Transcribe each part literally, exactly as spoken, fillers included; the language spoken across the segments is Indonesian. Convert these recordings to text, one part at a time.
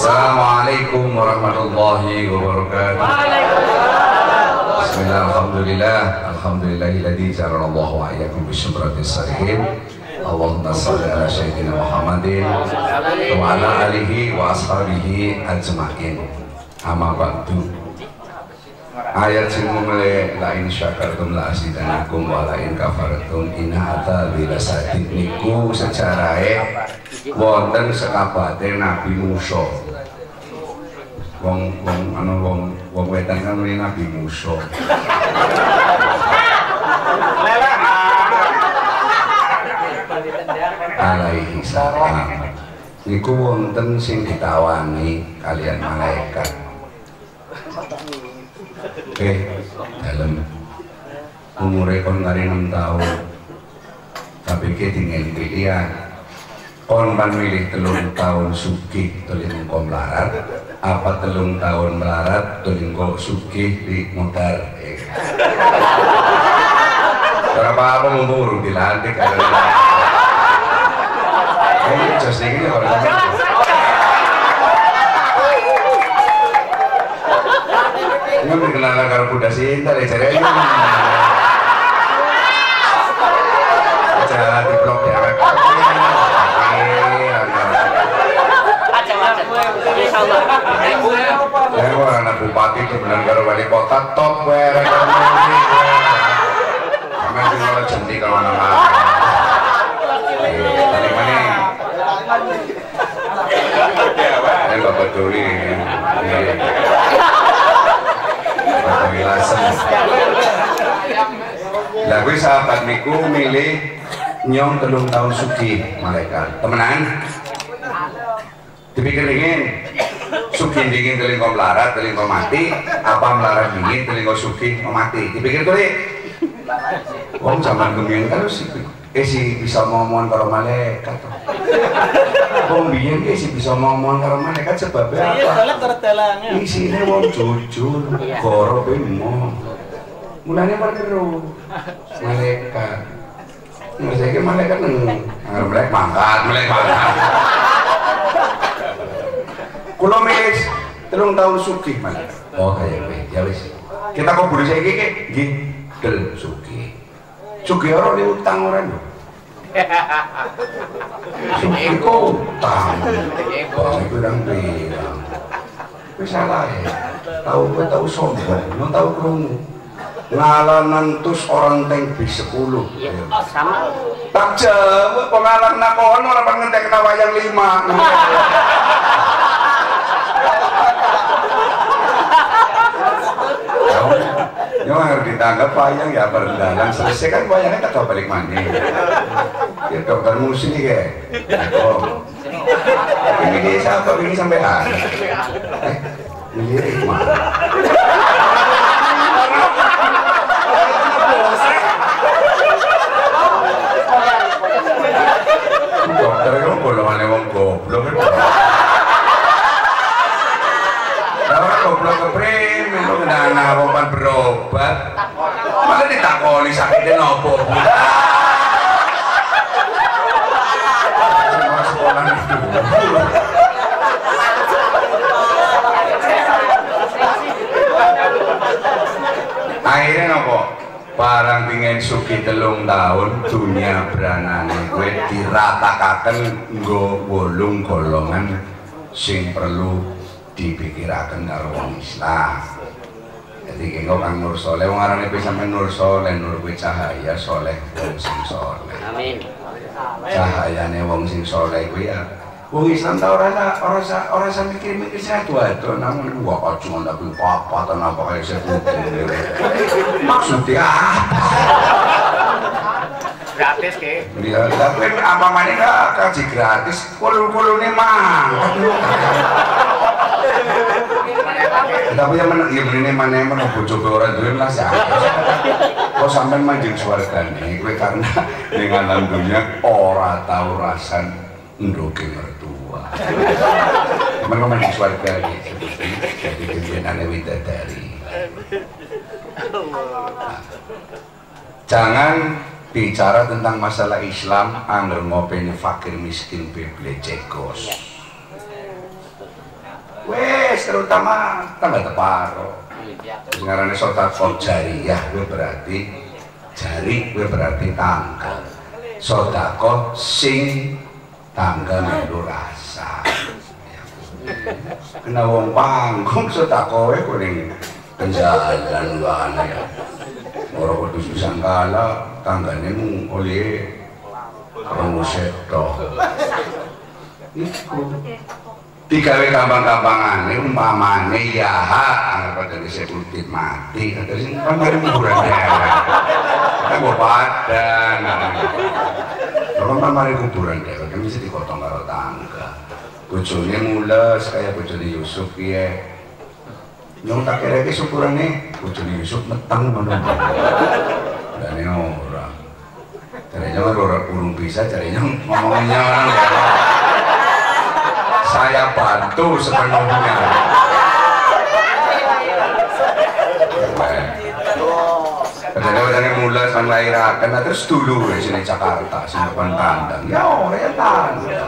Assalamualaikum warahmatullahi wabarakatuh. Bismillah, alhamdulillah, alhamdulillahilladzi ja'alallahu wa iyyakum bisyumratis salihin. Allahumma shalli ala sayyidina Muhammadin wa ala alihi wa ashabihi ajma'in. Amma ba'du. Ayat sing mulai la in syakartum la azidannakum wa la in kafartum inna adzabi lasadid niku sejarahe wonten sekabate Nabi Musa. Wong wong anu wong wong wetan kan muni Nabi Musa. Alaihi salam. Niku wonten sing ditawani kalian malaikat. Oke, dalam umure kon kari enam tahun, tapi kita tinggal pilihan. Kon pan milih telung tahun sugih telung kau melarat, apa telung tahun melarat telung kau sugih di modal. Berapa apa memburu dilantik ada. Ini jos ini orang. Ini berkenalan karo kuda cinta deh cari aja. Acara di blog ya. Ya gua anak bupati kebenaran karo wali kota top gue. Kami tinggal cantik kalau anak-anak. Tadi mana? Ini bapak Duri. Lah gue sahabat niku milih nyong telung tahun sugih malaikat temenan dipikir dingin sugih dingin teling kau melarat teling kau mati apa melarat dingin teling kau sugih kau mati dipikir tuh deh wong zaman kemien kan sih eh sih bisa ngomong karo malaikat wong biyen eh sih bisa ngomong karo malaikat sebabnya apa isine wong jujur goro bemo mulanya perlu malaikat maksudnya malaikat neng malaikat mangkat malaikat mangkat kulo milih telung tahun sugih malaikat oh kayak gue ya wis kita kok buru saya gini gini sugih sugih orang ini utang orang loh sugih kok utang saya bilang-bilang gue salah ya tahu gue tahu sombong lo tahu kerungu ngalah nentus orang teng bis sepuluh sama tak jauh pengalang nakon orang pengentek kena wayang lima ya harus ditanggap wayang ya berdalang selesai kan wayangnya tak balik mandi ya dokter musik ya ini dia siapa ini sampai ah eh ini mana dokter itu golongannya wong goblok itu orang goblok keprime lu kena wong berobat malah ditakoni sakitnya nopo semua sekolah itu akhirnya nopo barang pingin sugih telung tahun dunia beranane gue diratakaken nggo wolung golongan sing perlu dipikiraken karo wong Islam. Jadi engko Kang Nur Soleh wong arane kowe sampe Nur Soleh, Nur kuwi cahaya soleh wong sing soleh. Amin. Cahayane wong sing soleh kuwi ya wong Islam ta ora ora ora sampe mikir-mikir sesuatu namun gua aja ndak apa ta napa kaya seputi. Maksudnya apa? Gratis ke? Iya, tapi apa maneh kaji gratis, kulu-kulune mang. Tapi yang mana ya begini mana yang mana bojoke orang duwe lah ya. Kok sampean manjing swargane kowe karena dengan alam dunia ora tau rasan ndoke mertua. Mana manjing swarga iki jadi pimpinane widadari. Jangan bicara tentang masalah Islam angger ngopeni fakir miskin beble cekos. Wes terutama tanggal teparo. Ngarane sedekah jariyah kuwi berarti jari kuwi berarti tangga. Sedekah sing tangga nganggo rasa. Kena wong panggung sedekah kuwi ning kenjalan wae ya. Ora kudu susangkala tanggane mung oleh krono seto. Iku digawe gampang-gampangane umpamane ya hak pada disebut mati terus pamare hiburan daerah kita gua padan kalau pamare kuburan daerah kan bisa dipotong karo tangga bojone mules kayak bojone Yusuf piye nyong tak kira iki syukurane bojone Yusuf meteng ngono dane ora caranya ora urung bisa caranya ngomongnya orang saya bantu sepenuhnya. Kadang-kadang mulai sang lahiran, terus dulu di sini Jakarta, sini depan kandang. Ya, ya tanda.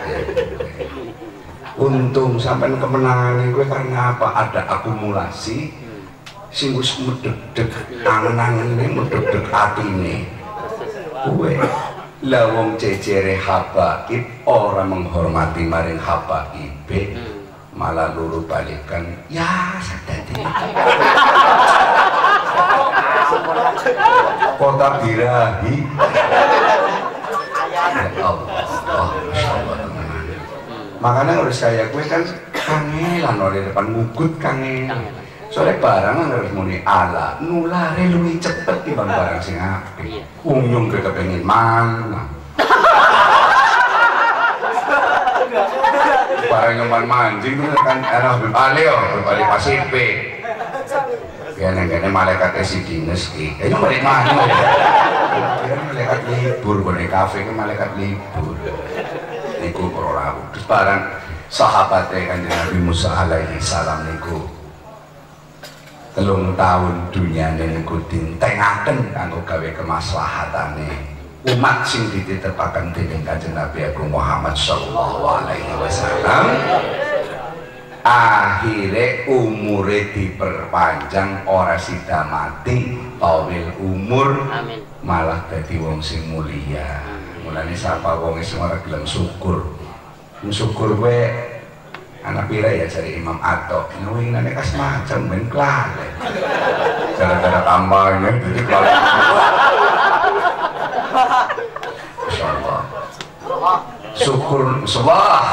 Untung sampai kemenangan gue karena apa? Ada akumulasi, sing wis medeg-deg, angen-angen ini medeg-deg atine. Gue lawong cecere habaib orang menghormati maring habaib malah luru balikan ya sadati kota birahi ya Allah Masya Allah teman-teman makanya harus saya gue kan kangelan oleh depan ngugut kangelan soalnya barang harus muni ala nulare luwih cepet di barang sing apik ungyung ke kepengin mana barang nyoman mancing itu kan enak berbalik oh berbalik Pasifik kayaknya malaikat si dinas kayaknya balik mana kira malaikat libur di kafe kan malaikat libur niku para terus barang sahabatnya kan Nabi Musa alaihi salam niku telung tahun dunia niku dintengaken kanggo gawe kemaslahatane umat sing dititepaken dening Kanjeng Nabi Agung Muhammad sallallahu alaihi wasallam akhire umure diperpanjang ora sida mati tawil umur amin malah dadi wong sing mulia mulane sapa wong sing ora gelem syukur syukur kowe anak pira ya cari Imam Atok ngawinane kas macam ben klale gara-gara tambahnya jadi klale insyaallah syukur subah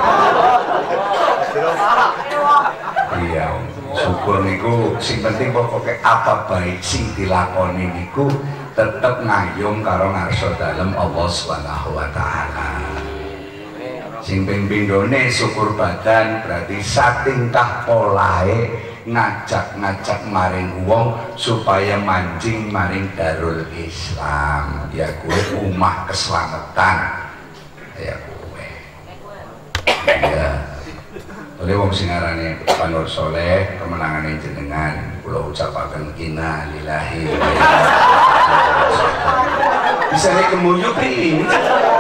iya syukur niku sing penting pokoknya apa baik sing dilakoni niku tetep ngayung karo ngarsa dalem Allah Subhanahu wa taala sing ping pindhone syukur badan berarti satingkah polahe ngajak-ngajak maring wong supaya mancing maring Darul Islam ya kuwe umah keselamatan ya kuwe ya oleh wong sing arane Panur Soleh kemenangane jenengan kula ucapaken inna lillahi wa inna ilaihi raji'un bisa nek kemuyu ini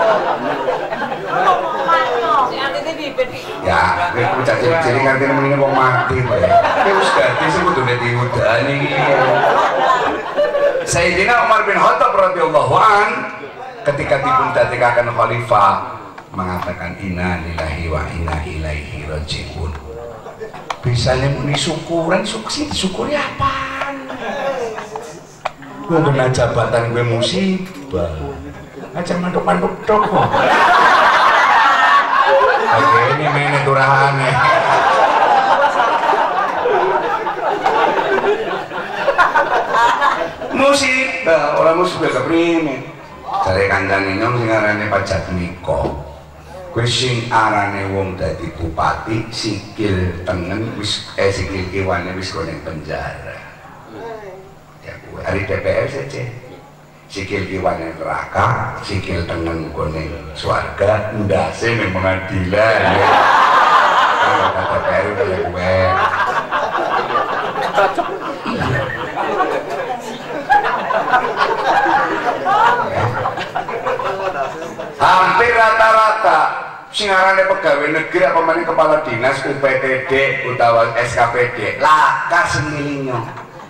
ya, aku cacing-cacing ngerti namanya wong mati ya. Tapi wis dadi sing kudune diudani iki. Sayyidina Umar bin Khattab radhiyallahu an ketika dipun dadekaken khalifah mengatakan inna lillahi wa inna ilaihi raji'un. Bisane muni syukuran, sukses disyukuri apaan? Wong kena jabatan gue musibah. Aja mantuk-mantuk tok kok. Oke, ini mainnya turahane. Musibah, orang musibah keprime. Cari kandang nyong sing arane pajak niko. Kuwi sing arane wong dadi bupati, sikil tengen wis eh sikil kiwane wis ning penjara. Ya kuwi ari D P R saja. Sikil kiwane neraka, sikil tengen kuning swarga, ndase ning pengadilan. Kalau kata D P R udah gue. Hampir rata-rata sing arane pegawai negeri apa meneh kepala dinas U P T D utawa S K P D laka semilingnya.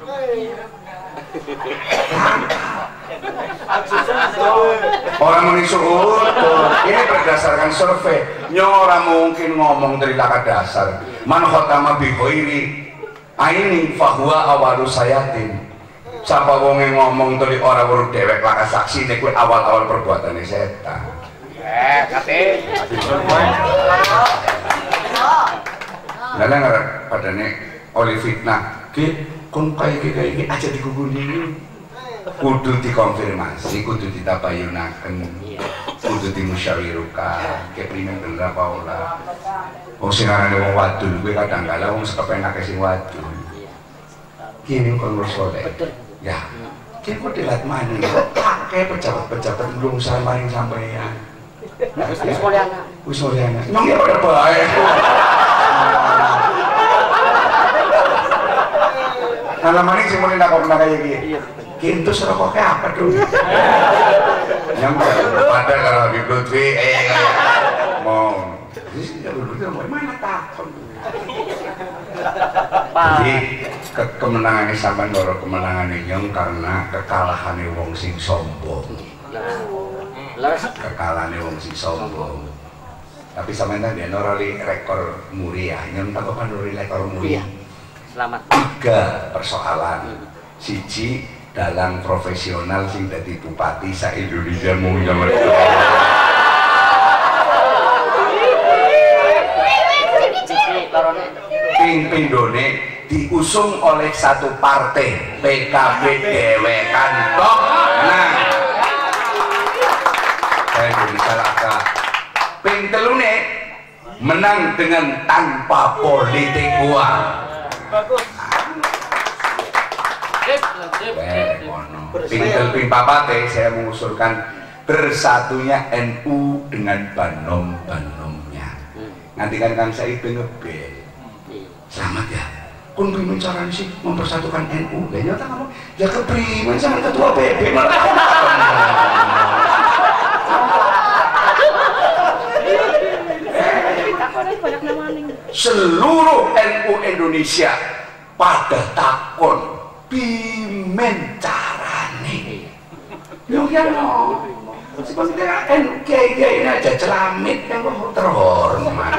Orang muni suhud ini berdasarkan survei. Nyora mungkin ngomong dari laka dasar. Man khotama bi khairi aini fahuwa awalu sayatin. Sapa wong ngomong dari orang weruh dewek laka saksi nek kuwi awal-awal perbuatane setan. Eh, kate. Lah ngarep padane oleh fitnah. Ki kon kaya iki aja diguguni. Kudu dikonfirmasi, kudu ditabayunaken, kudu dimusyawirukan, keprimen bener apa ora. Wong sing arane wong wadul kuwi kadang kala wong sekepenake sing wadul. Kini kon wis soleh. Ya. Ki kok dilat maneh kok akeh pejabat-pejabat nulung sampeyan sampeyan. Wis soleh anak. Wis soleh anak. Nang ya ora bae. Alamane sing muni tak kok kaya iki. Kintu serokoknya apa dulu? Yang pada kalau Habib Lutfi eh mau jadi mana takut? Jadi ke kemenangan sampean loro kemenangan yang karena kekalahan wong sing sombong. Kekalahan wong sing sombong. Tapi sampean tadi norali rekor muri ya, yang tak apa norali rekor muri. Selamat. Tiga persoalan. Siji dalang profesional sing dadi bupati sa Indonesia mung nomor ping pindone diusung oleh satu partai P K B dewekan tok. Nah saya Indonesia laka ping telune menang dengan tanpa politik uang. Tinggal ping papate saya mengusulkan bersatunya N U dengan banom-banomnya. Nanti kan Kang Said ngebel. Selamat ya. Kun pimen carane sih mempersatukan N U? Lah nyata kamu ya keprimen sama ketua P B malah. Seluruh N U Indonesia pada takon pimen carane. Yo ya no. Sebenarnya N U kiai-kiai ini aja celamit yang kok terhormat.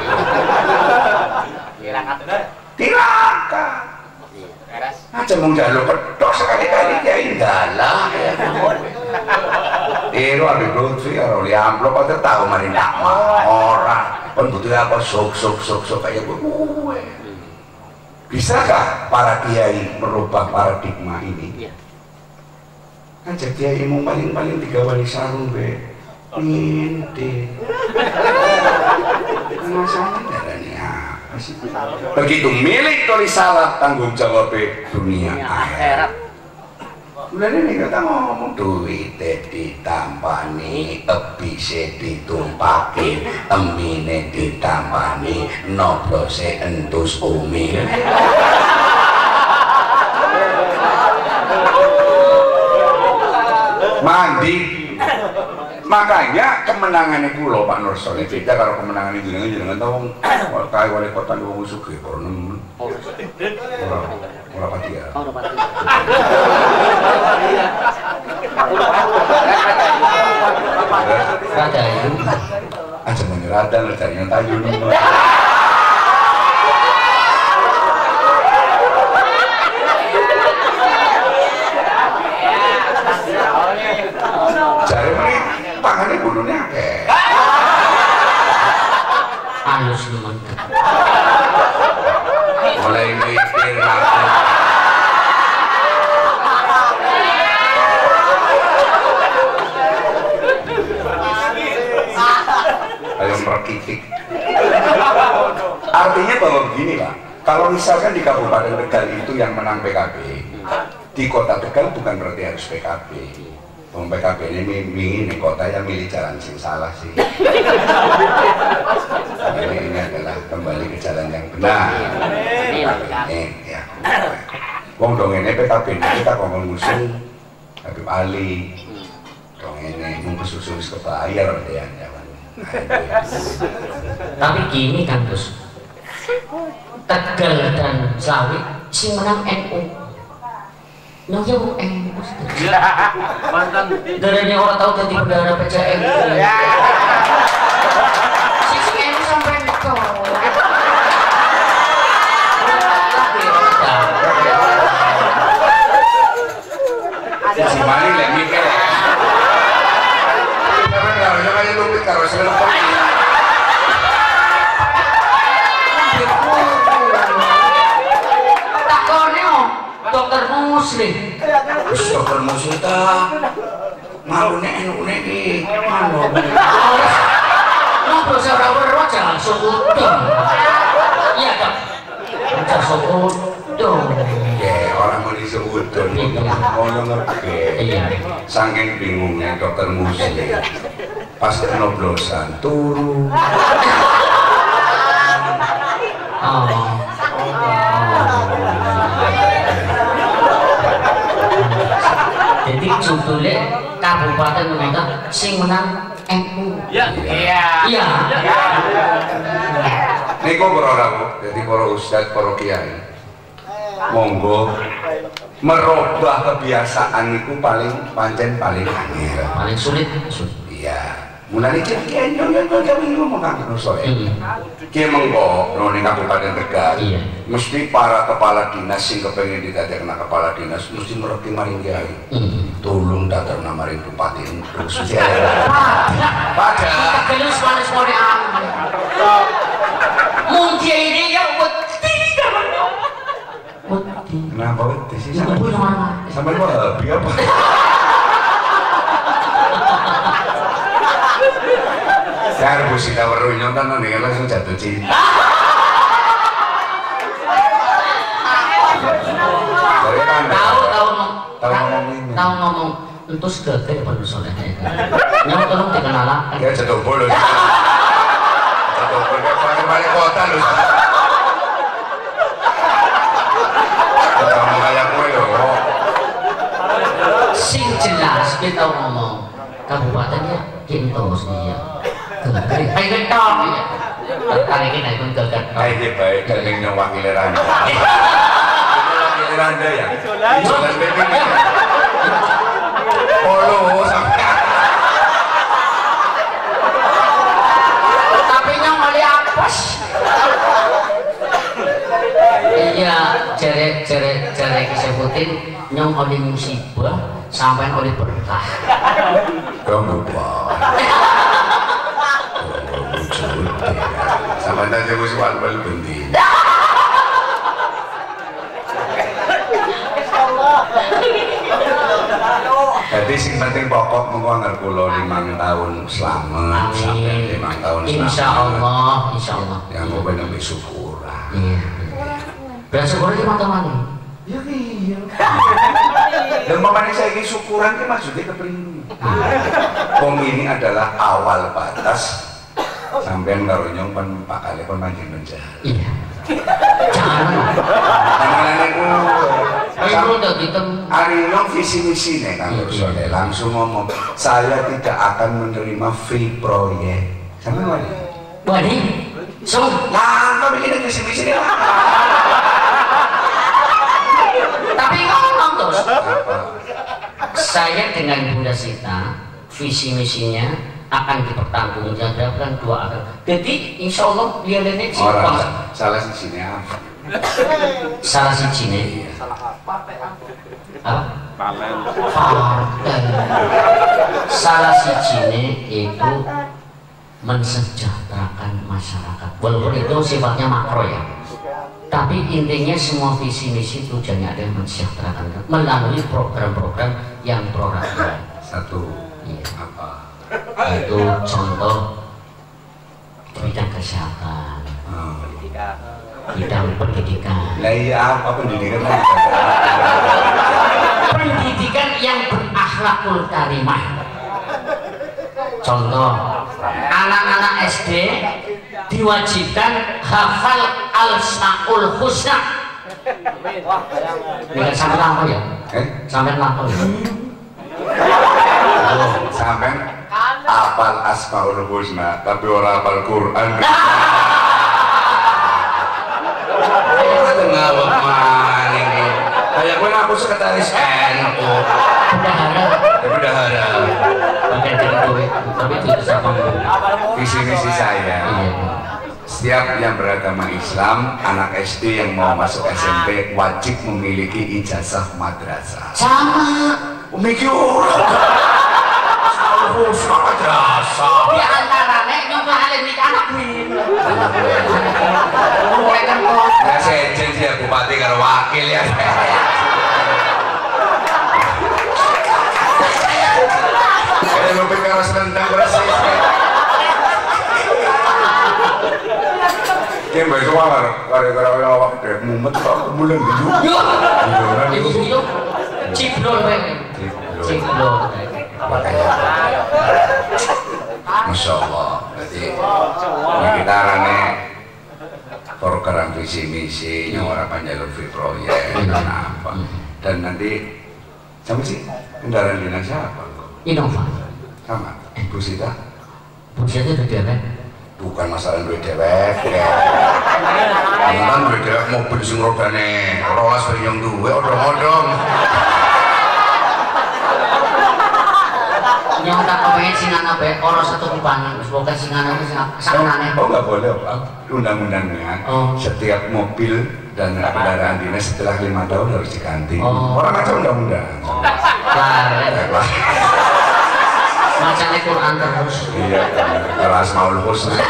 Tirakat. Tirakat. Aja mung jaluk pedhos sekali-kali kiai ndalah ya. Ero Habib Lutfi karo li amplop kok tau mari ndak ora. Kon butuh apa sok sok sok sok kayak gue. Bisakah para kiai merubah paradigma ini? Iya. Aja kiai mau paling-paling tiga wali sarung be, ngintip. Masalahnya darahnya apa sih? Begitu milik toli salah tanggung jawab dunia akhirat. Udah ini kita ngomong duit ditampani, ebise ditumpaki, emine ditampani, noblose entus umi. Mandi. Makanya kemenangannya kulo Pak Nur Soleh beda kalau kemenangan itu dengan jenengan tahu kayak wali kota di wong sugih porno. Ora ora pati ya. Ora pati. Kada itu. Aja menyerada ngerjain tayu. Jare mriki tangane bulune akeh. Alus nemen. Mulai mikir aku. Ayo merkitik. Artinya bahwa begini Pak, kalau misalkan di Kabupaten Tegal itu yang menang P K B, di Kota Tegal bukan berarti harus P K B. Wong P K B ini ini kota yang milih jalan sing salah sih. Ini, ini adalah kembali ke jalan yang benar. Ini ya. Wong dong ini P K B ini kita ngomong ngusung Habib Ali. Dong ini mau kesusu kebayar deh yang jalan. Tapi gini kan Gus, Tegal dan Slawi sing menang N U. Nang ya wong N U. Mantan derene ora tau dadi bendahara P C M. Sing N U sampai niku. Si Mali lek mikir. Tapi kalau jangan lupa karo sing lupa. Dokter muslim. Dokter muslim ta. Mau nek nek iki mano. Ngobrol ora ora jangan sudon. Iya, Dok. Jangan sudon. Ya, orang mau disebutkan ngono ngerti. Iya. Saking bingungnya dokter muslim. Pas kenoblosan turu. Oh. Jadi judulnya kabupaten mereka sing menang N U. Iya. Iya. Iya. Niku para rawu, dadi para ustaz, para kiai. Monggo merubah kebiasaan itu paling pancen paling angel. Paling sulit. Iya. Mulane iki kiai yo yo yo ngomong kang soe. Ki mengko ning Kabupaten Tegal. Iya. Mesti para kepala dinas sing kepengin didadekna kepala dinas mesti ngerti maring kiai. Tolong dadekna maring bupati terus ya. Pada Tegal Spanish mone aman. Mungkin ini ya wedi namanya. Wedi. Kenapa wedi sih Sampai mana? Sampai apa? Apa? Saya harus kita berunyong kan nanti langsung jatuh cinta. Tahu tahu tahu ngomong ini. Tahu ngomong entus gede pada soleh. Nyong tolong dikenalan. Ya jatuh bolu. Jatuh bolu pakai balik kota lu. Kamu kayak gue loh. Sing jelas kita ngomong kabupatennya Kintos dia. Gede. Ayo kita ya. Kali ini naik pun gede. Ayo baik kalian yang wakil Randa. Wakil Randa ya. Jualan bebek. Polo sampai. Tapi yang oleh apes. Iya, cerek cerek cerek disebutin nyong oleh musibah sampai oleh berkah. Kamu apa? Sampai nanti aku soal bal penting. Jadi sing penting pokok mengko kula limang tahun selamat sampai limang tahun selamat. Insya Allah, insya Allah. Yang mau benar syukuran. Iya. Bersyukur lima tahun. Ya iya. Dan mamane saya ini syukuran ki maksudnya kepriye? Wong ini adalah awal batas sampean karo nyong pen pakale pun manjing menjahat. Iya. Jangan. Karena niku Ayo udah gitu. Ari nyong visi misine Kang Rusole langsung ngomong, saya tidak akan menerima free proyek. Sampai mana? Wadi. So, nah, kau bikin visi misine. Tapi ngomong terus. Apa? Saya dengan Bunda Sita visi misinya akan dipertanggungjawabkan dua akan. Jadi insya Allah dia ini orang salah di sini apa? Salah si Cine. Apa? Paten. Salah si Cine itu mensejahterakan masyarakat. Walaupun itu sifatnya makro ya. Tapi intinya semua visi misi tujuannya adalah mensejahterakan melalui program-program yang pro rakyat. Satu. Iya. Apa? Itu contoh bidang kesehatan, Hmm. bidang pendidikan. Lah iya apa pendidikan? Pendidikan yang berakhlakul karimah. Contoh, anak-anak S D diwajibkan hafal al-asmaul husna. Dengan sampai lapor ya? Eh? Sampai lapor ya? Sampai apa apal Asmaul Husna tapi ora apal Quran. Ngawak maning iki. Kayak kowe aku sekretaris N U. Bendahara. Bendahara. Pakai kowe, tapi itu siapa? Visi misi saya. Iya. Setiap yang beragama Islam, anak S D yang mau masuk S M P wajib memiliki ijazah madrasah. Sama. Umiki ora. Harus madrasah. Di antaranya nyongkel alim di anak win. Mulai kan kok. Ya sejen sih bupati karo wakil ya. Kayak lu pikir harus rendang bersih. Kayak baik keluar, gara-gara awak deh mumet kok mulen gitu. Ibu itu ciblon pengen. Ciblon. Masya Allah. Jadi ini kita rane program visi misi yang orang panjalur free proyek dan apa. Dan nanti sama sih kendaraan dinas siapa? Innova. Sama. Bu Sita. Bu Sita itu dia kan? Bukan masalah duit dewek ya. Kan duit dewek mobil sing rodane rolas yang duwe odong-odong. Yang tak kepengen singana baik orang satu kupanan semoga singana itu sanganane. Oh nggak boleh Pak. Undang-undangnya oh. Setiap mobil dan kendaraan dinas setelah lima tahun harus diganti. Oh. Orang macam undang-undang. Lah. Macamnya Quran terus. Iya, kalau Asmaul Husna.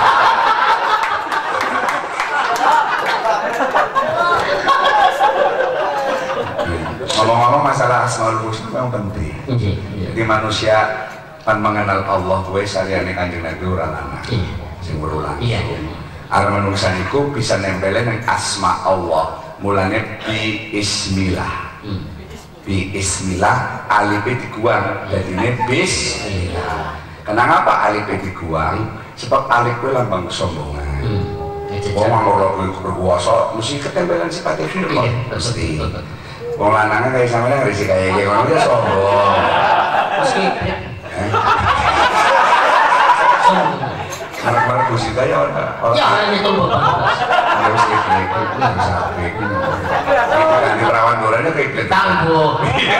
Ngomong-ngomong masalah Asmaul Husna memang penting. Iya, iya. Jadi manusia kan mengenal Allah gue saliyane Kanjeng Nabi ora lanang. Iya. Sing berulang. Iya. Arep manungsa niku bisa nempelin yang asma Allah. Mulane bi ismillah. Hmm. Bi ismillah alif diguang jadine bismillah. Kenapa alif diguang? Sebab alif itu lambang kesombongan. Wong ora berkuasa mesti ketempelan sifat firman mesti. Wong lanang kayak sampeyan risik kayak iki ngono ya sombong. Meski Anak-anak Bu Sita ya ora. Ya itu bapak. Harus diklik, bisa klik. Itu kan di perawan gorengnya klik. Tangguh.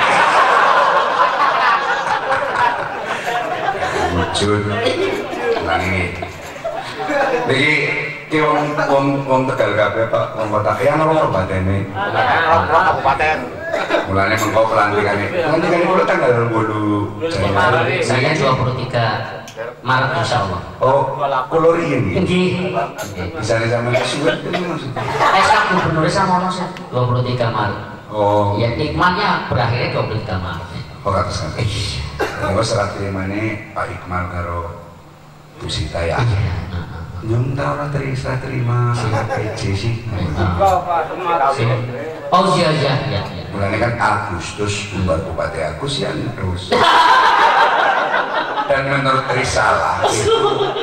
Wujud. Nah ini. Jadi ki wong wong wong Tegal kabeh Pak, wong kota ya ana ora batene. Ora kabupaten. Mulane mengko pelantikane. Pelantikane kulo tanggal dua puluh Januari. Saya dua puluh tiga Maret insyaallah. Oh, kulo riyen iki. Nggih. Bisa sampeyan kesuwen itu maksudnya. S K Gubernur sama sih dua puluh tiga Maret. Oh. Ya nikmatnya berakhirnya dua puluh tiga Maret. Oh, atas kan. Monggo serat terimane Pak Iqmal karo Bu Sita ya. Nyun ta ora terima terima P J sih. Oh iya iya iya. Mulane kan Agustus bubar Bupati Agus ya terus. Dan menurut risalah itu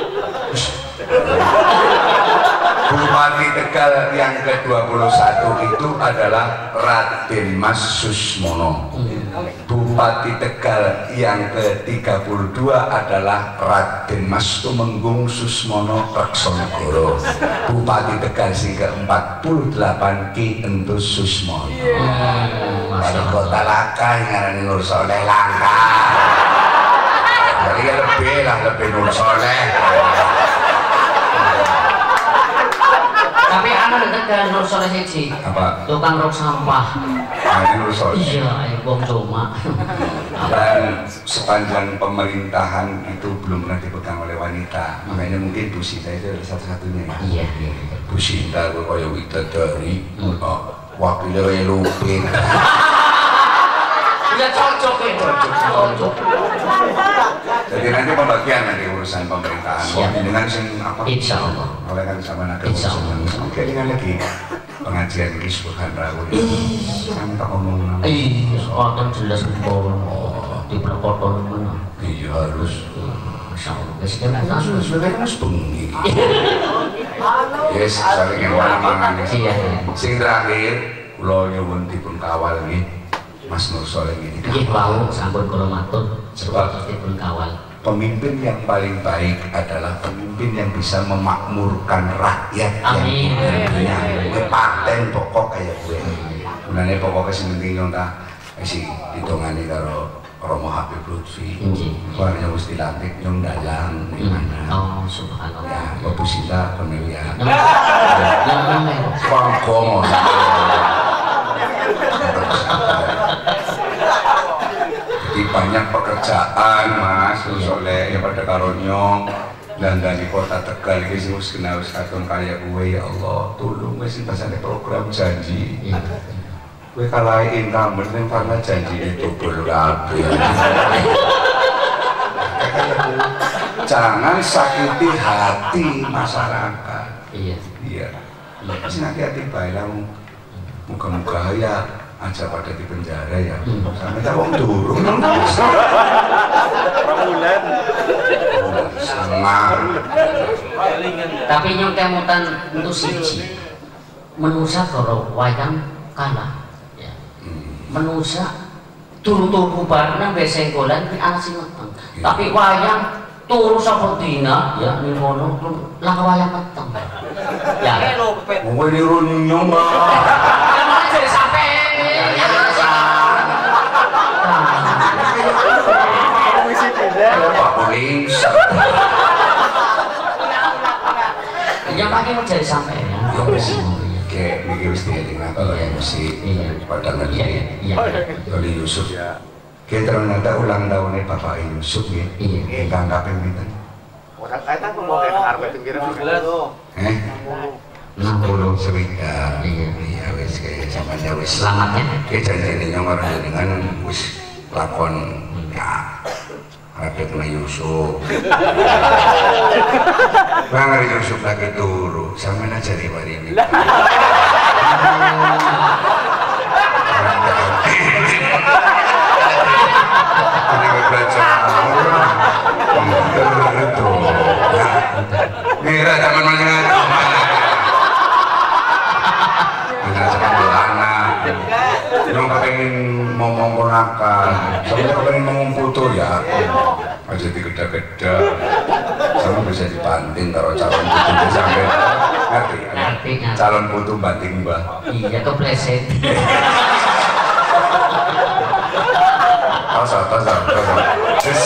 Bupati Tegal yang ke dua puluh satu itu adalah Raden Mas Susmono. Bupati Tegal yang ke tiga puluh dua adalah Raden Mas Tumenggung Susmono Reksonegoro. Bupati Tegal sing ke empat puluh delapan Ki Entus Susmono. Wali kota Langka ngarani Nur Soleh Langka. Jadi lebih lah lebih Nur Soleh. Tapi anak Tegal Nur Soleh siji. Apa? Tukang rok sampah. Ini Nur Soleh. Iya, ayo wong cuma. Dan sepanjang pemerintahan itu belum pernah dipegang oleh wanita. Makanya mungkin Bu Sita itu adalah satu-satunya. Iya. Bu Sita itu kayak widadari, wakilnya kayak Lupin. Ya cocok itu. Cocok. Jadi nanti pembagian nanti urusan pemerintahan. Siap. Dengan sing apa? Insya Allah. Oleh kan sama naga Insya Allah. Oke, dengan lagi pengajian di Subhan Rawul. Kami tak ngomong nama. Iya, soalnya jelas kepol. Di perkoton mana? Iya harus. Masya Allah. Sekarang Harus sebenarnya harus bengi. Yes, saling yang mana mangan. Iya. Sing terakhir, kula nyuwun dipun kawal nggih Mas Nur Soleh ini. Nggih wau sampun kula matur sebab dipun kawal. pemimpin yang paling baik adalah pemimpin yang bisa memakmurkan rakyat. Amin. Yang gue paten pokok kayak gue. Mulane pokoknya sing penting nyong ta isi ditongani karo Romo Habib Lutfi. Warnanya mesti lantik nyong dalang di mana. Oh, subhanallah. Ya, Bapak Sita Cornelia. Yang mana? Pangkomo. Jadi banyak pekerjaan mas, soalnya ya pada karonyong dan dari kota Tegal ini sih mesti kenal katon kaya gue ya Allah tolong gue sih pas ada program janji gue kalahin kamu yang karena janji itu berlaku jangan sakiti hati masyarakat. Iya iya pasti nanti hati baik lah muka-muka ya aja pada di penjara ya sampai tak wong turun Ramulan setengah tapi nyong kemutan untuk siji menusa kalau wayang kalah ya. Menusa turu-turu bubarna besenggolan di anak sing meteng tapi wayang turu sapertina ya ning ngono lah wayang meteng ya mau niru nyong jadi sampai Pak Polis yang pakai mau jadi sampai ya ya mesti kayak mikir mesti eling kalau yang mesti pada ngerti Oli Yusuf kayak ternyata ulang tahunnya Bapak Yusuf ya ingkang kaping pinten orang kaya tak mau kayak karpet pinggiran eh enam puluh sewika iya wis kayak zamannya wis selamat ya kayak janji nyong orang dengan wis lakon ya Rakyat kena Yusuf Bang Yusuf lagi turu sama aja di hari ini ini belajar itu Mira jangan macam Yang pengen ngomong ponakan, sampai pengen ngomong putu ya, aja digeda-geda, sama bisa dibanting kalau calon putu sampai ngerti, calon putu banting mbah. Iya kepleset. Tos tos tos tos.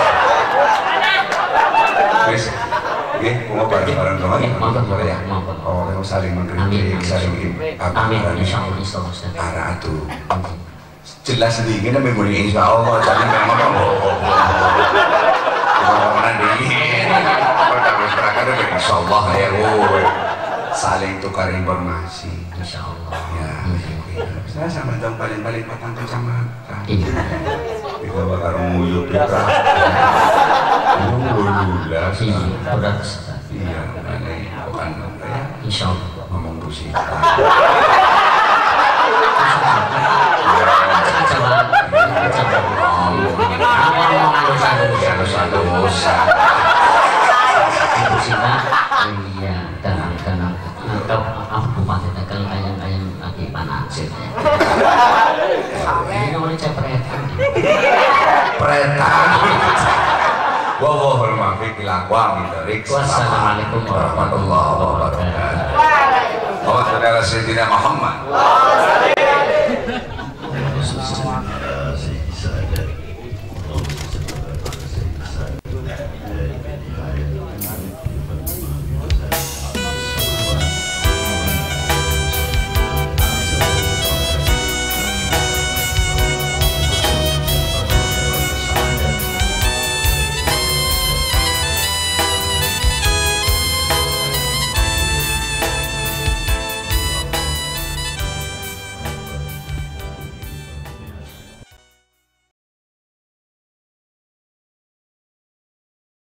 Wis, nggih, mau bareng-bareng dong ya, boleh ya. Oh, yang saling mengkritik, saling amin, insyaallah, insyaallah. Arah tuh. Jelas sedikit tapi bunyi insya Allah jadi memang ngomong ngomong nanti kalau tak berserahkan itu insya Allah ya gue saling tukar informasi insya Allah ya saya sama dong paling-paling patang kecamatan kita bakal nguyup kita lulas berat iya mana bukan ya insya Allah ngomong busi iya tenang tenang kau apa bupati Tegal ayam-ayam lagi panasir ini oleh cepretan pretan wallahul muwaffiq ila aqwamit thoriq. Wassalamualaikum warahmatullahi wabarakatuh. Allahumma shalli ala sayyidina Muhammad.